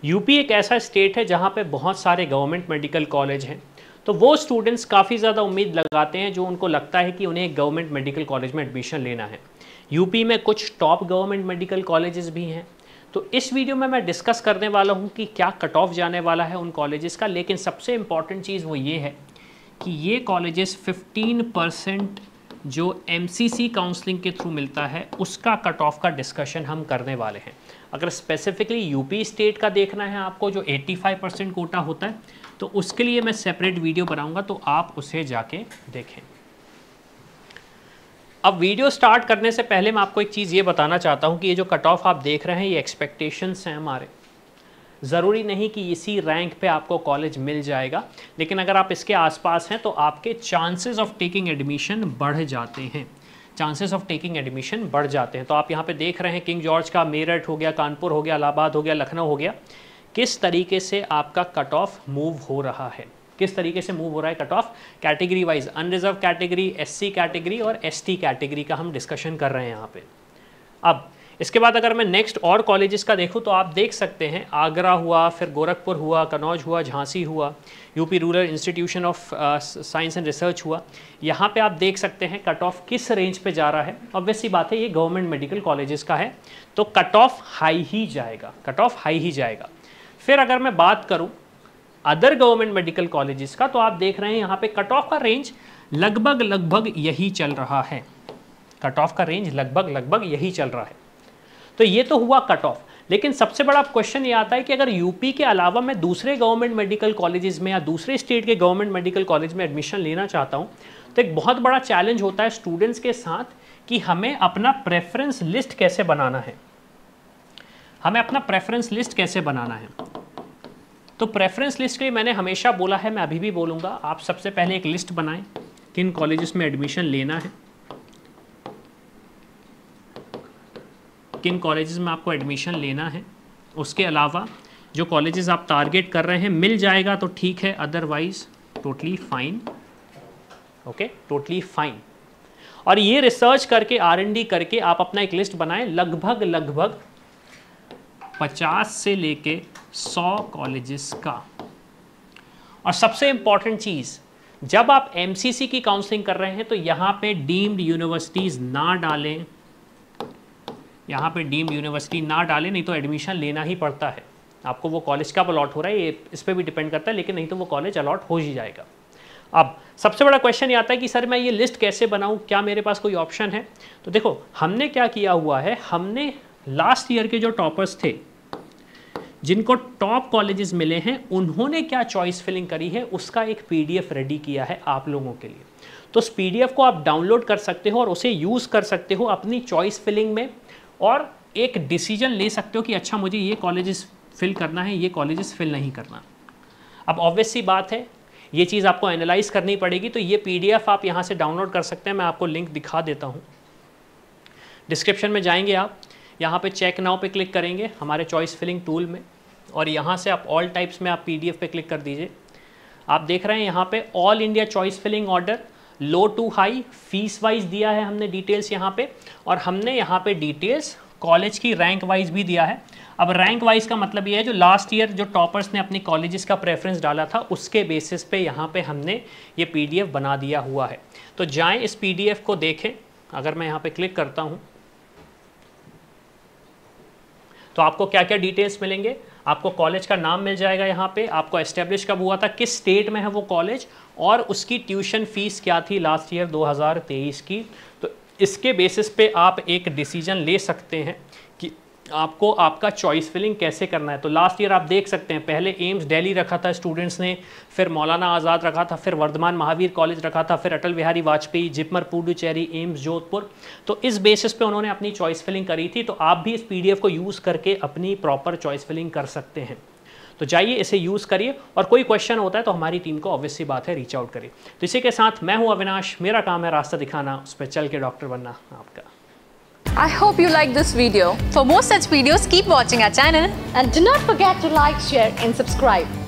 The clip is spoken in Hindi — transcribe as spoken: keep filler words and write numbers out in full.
यूपी एक ऐसा स्टेट है जहाँ पे बहुत सारे गवर्नमेंट मेडिकल कॉलेज हैं, तो वो स्टूडेंट्स काफ़ी ज़्यादा उम्मीद लगाते हैं जो उनको लगता है कि उन्हें एक गवर्नमेंट मेडिकल कॉलेज में एडमिशन लेना है। यूपी में कुछ टॉप गवर्नमेंट मेडिकल कॉलेजेस भी हैं, तो इस वीडियो में मैं डिस्कस करने वाला हूँ कि क्या कट ऑफ जाने वाला है उन कॉलेजेस का। लेकिन सबसे इम्पॉर्टेंट चीज़ वो ये है कि ये कॉलेजेस फिफ्टीन परसेंट जो एमसीसी काउंसलिंग के थ्रू मिलता है उसका कट ऑफ का डिस्कशन हम करने वाले हैं। अगर स्पेसिफिकली यूपी स्टेट का देखना है आपको, जो पचासी परसेंट कोटा होता है, तो उसके लिए मैं सेपरेट वीडियो बनाऊंगा, तो आप उसे जाके देखें। अब वीडियो स्टार्ट करने से पहले मैं आपको एक चीज़ ये बताना चाहता हूँ कि ये जो कट ऑफ आप देख रहे हैं ये एक्सपेक्टेशंस हैं हमारे। ज़रूरी नहीं कि इसी रैंक पे आपको कॉलेज मिल जाएगा, लेकिन अगर आप इसके आसपास हैं तो आपके चांसेस ऑफ टेकिंग एडमिशन बढ़ जाते हैं चांसेस ऑफ टेकिंग एडमिशन बढ़ जाते हैं। तो आप यहाँ पे देख रहे हैं किंग जॉर्ज का, मेरठ हो गया, कानपुर हो गया, इलाहाबाद हो गया, लखनऊ हो गया, किस तरीके से आपका कट ऑफ मूव हो रहा है, किस तरीके से मूव हो रहा है cut off category wise. Unreserved category, SC category और एसटी कैटेगरी का हम डिस्कशन कर रहे हैं यहाँ पे। अब इसके बाद अगर मैं नेक्स्ट और कॉलेजेस का देखूँ तो आप देख सकते हैं आगरा हुआ, फिर गोरखपुर हुआ, कन्नौज हुआ, झांसी हुआ, UP rural institution of science and research हुआ। यहाँ पे आप देख सकते हैं कट ऑफ किस रेंज पे जा रहा है। ऑब्वियस सी बात है ये गवर्नमेंट मेडिकल कॉलेजेस का है, तो कट ऑफ हाई ही जाएगा, कट ऑफ हाई ही जाएगा। फिर अगर मैं बात करूँ अदर गवर्नमेंट मेडिकल कॉलेजेस का, तो आप देख रहे हैं यहाँ पे कट ऑफ का रेंज लगभग लगभग यही चल रहा है, कट ऑफ का रेंज लगभग लगभग यही चल रहा है। तो ये तो हुआ कट ऑफ। लेकिन सबसे बड़ा क्वेश्चन ये आता है कि अगर यूपी के अलावा मैं दूसरे गवर्नमेंट मेडिकल कॉलेजेस में या दूसरे स्टेट के गवर्नमेंट मेडिकल कॉलेज में एडमिशन लेना चाहता हूँ, तो एक बहुत बड़ा चैलेंज होता है स्टूडेंट्स के साथ कि हमें अपना प्रेफरेंस लिस्ट कैसे बनाना है हमें अपना प्रेफरेंस लिस्ट कैसे बनाना है। तो प्रेफरेंस लिस्ट के लिए मैंने हमेशा बोला है, मैं अभी भी बोलूँगा, आप सबसे पहले एक लिस्ट बनाएं किन कॉलेजेस में एडमिशन लेना है, किन कॉलेजेस में आपको एडमिशन लेना है। उसके अलावा जो कॉलेजेस आप टारगेट कर रहे हैं मिल जाएगा तो ठीक है, otherwise totally fine, okay, totally fine. और ये रिसर्च करके, आर एंड डी करके आप अपना एक लिस्ट बनाएं लगभग लगभग पचास से लेके सौ कॉलेजेस का। और सबसे इंपॉर्टेंट चीज़, जब आप एमसीसी की काउंसलिंग कर रहे हैं तो यहाँ पे डीम्ड यूनिवर्सिटीज़ ना डालें, यहाँ पे डीम्ड यूनिवर्सिटी ना डालें, नहीं तो एडमिशन लेना ही पड़ता है आपको। वो कॉलेज कब अलॉट हो रहा है ये इस पर भी डिपेंड करता है, लेकिन नहीं तो वो कॉलेज अलॉट हो ही जाएगा। अब सबसे बड़ा क्वेश्चन ये आता है कि सर मैं ये लिस्ट कैसे बनाऊँ, क्या मेरे पास कोई ऑप्शन है। तो देखो हमने क्या किया हुआ है, हमने लास्ट ईयर के जो टॉपर्स थे जिनको टॉप कॉलेजेस मिले हैं, उन्होंने क्या चॉइस फिलिंग करी है उसका एक पीडीएफ रेडी किया है आप लोगों के लिए। तो उस पीडीएफ को आप डाउनलोड कर सकते हो और उसे यूज़ कर सकते हो अपनी चॉइस फिलिंग में, और एक डिसीजन ले सकते हो कि अच्छा मुझे ये कॉलेजेस फिल करना है, ये कॉलेजेस फिल नहीं करना। अब ऑब्वियस सी बात है ये चीज़ आपको एनालाइज करनी पड़ेगी, तो ये पीडीएफ आप यहाँ से डाउनलोड कर सकते हैं। मैं आपको लिंक दिखा देता हूँ, डिस्क्रिप्शन में जाएंगे आप, यहाँ पे चेक नाउ पे क्लिक करेंगे हमारे चॉइस फिलिंग टूल में, और यहाँ से आप ऑल टाइप्स में आप पीडीएफ पे क्लिक कर दीजिए। आप देख रहे हैं यहाँ पे all India choice filling order, low to high, fees wise दिया है हमने डिटेल्स यहाँ पे, और हमने यहाँ पे डिटेल्स कॉलेज की रैंक वाइज भी दिया है। अब रैंक वाइज का मतलब ये है जो लास्ट ईयर जो टॉपर्स ने अपनी कॉलेजेस का प्रेफरेंस डाला था उसके बेसिस पे यहाँ पे हमने ये पीडीएफ बना दिया हुआ है। तो जाएं इस पीडीएफ को देखें। अगर मैं यहाँ पे क्लिक करता हूँ तो आपको क्या क्या डिटेल्स मिलेंगे, आपको कॉलेज का नाम मिल जाएगा, यहाँ पे आपको एस्टेब्लिश कब हुआ था, किस स्टेट में है वो कॉलेज, और उसकी ट्यूशन फीस क्या थी लास्ट ईयर दो हज़ार तेईस की। तो इसके बेसिस पे आप एक डिसीजन ले सकते हैं कि आपको आपका चॉइस फिलिंग कैसे करना है। तो लास्ट ईयर आप देख सकते हैं पहले एम्स दिल्ली रखा था स्टूडेंट्स ने, फिर मौलाना आज़ाद रखा था, फिर वर्धमान महावीर कॉलेज रखा था, फिर अटल बिहारी वाजपेयी, जिपमर पुडुचेरी, एम्स जोधपुर। तो इस बेसिस पे उन्होंने अपनी चॉइस फिलिंग करी थी। तो आप भी इस पीडीएफ को यूज़ करके अपनी प्रॉपर चॉइस फिलिंग कर सकते हैं। तो जाइए इसे यूज़ करिए, और कोई क्वेश्चन होता है तो हमारी टीम को ऑब्वियस सी बात है रीच आउट करिए। तो इसी के साथ मैं हूं अविनाश, मेरा काम है रास्ता दिखाना, उस पर चल के डॉक्टर बनना आपका। I hope you like this video. For more such videos, keep watching our channel and do not forget to like, share and subscribe.